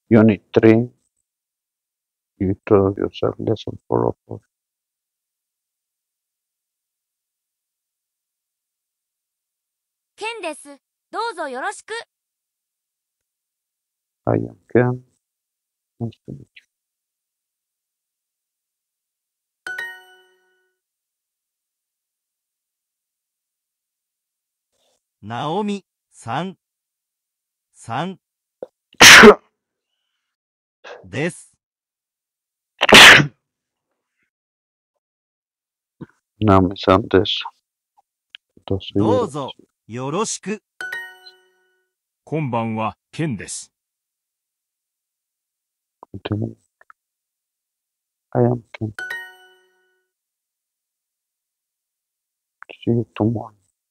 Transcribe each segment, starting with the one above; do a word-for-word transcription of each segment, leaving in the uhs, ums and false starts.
Unit three, you told yourself lesson four of four. ケンです。どうぞよろしく。 I am Ken. Nice to meet you. ナオミさん、さんです。 ナオミさんです。どうぞどうぞよろしく。 こんばんは、ケンです。 Continue. I am Ken. See you tomorrow.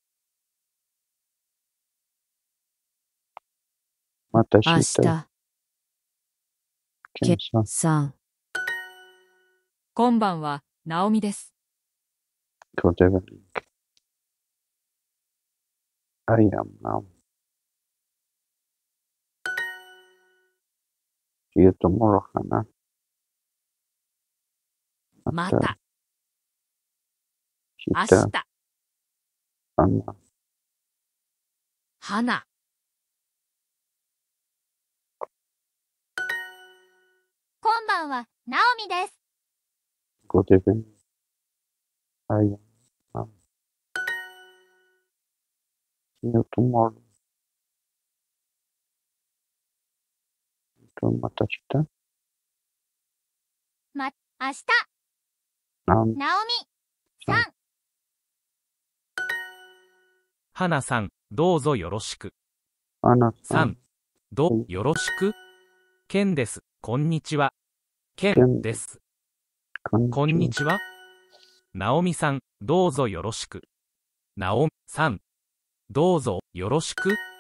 また明明日。 日、 ケンさん。 さん。 こんばんは、ナオミです。 Good evening. I am Naomi. See you tomorrow, Hannah. また、明明日。 日、 Hannah. 花。こんばんは、ナオミです。 Good evening. I am Naomi. See you tomorrow. また明日。 ま、明日、 ナオミナオミさん。 花さん、どうぞよろしく。 アナさん。 さん、どうよろしく。ケンです。こんにちは。ケケンンです。 こんにちは。 こんにちは。ナオミさん、どうぞよろしく。ナオミさん、どうぞよろしく。